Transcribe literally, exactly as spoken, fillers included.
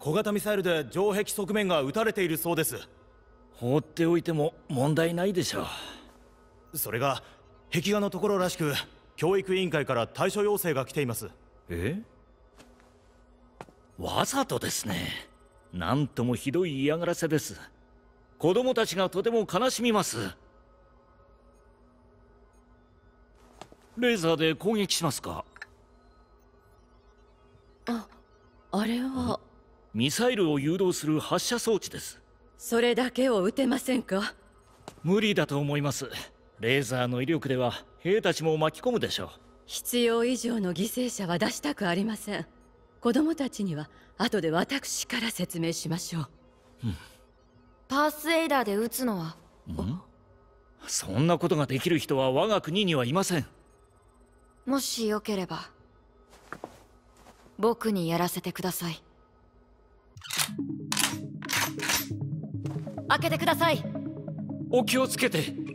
小型ミサイルで城壁側面が撃たれているそうです。 放っておいても問題ないでしょう。それが壁画のところらしく、教育委員会から対処要請が来ています。 え？わざとですね。なんともひどい嫌がらせです。子供たちがとても悲しみます。レーザーで攻撃しますか？ あ、あれはミサイルを誘導する発射装置です。 それだけを撃てませんか？ 無理だと思います。レーザーの威力では兵たちも巻き込むでしょう。 必要以上の犠牲者は出したくありません。子供たちには後で私から説明しましょう。 うん、 パースエイダーで撃つのは？ ん？そんなことができる人は我が国にはいません。 もしよければ僕にやらせてください。開けてください。 お気をつけて。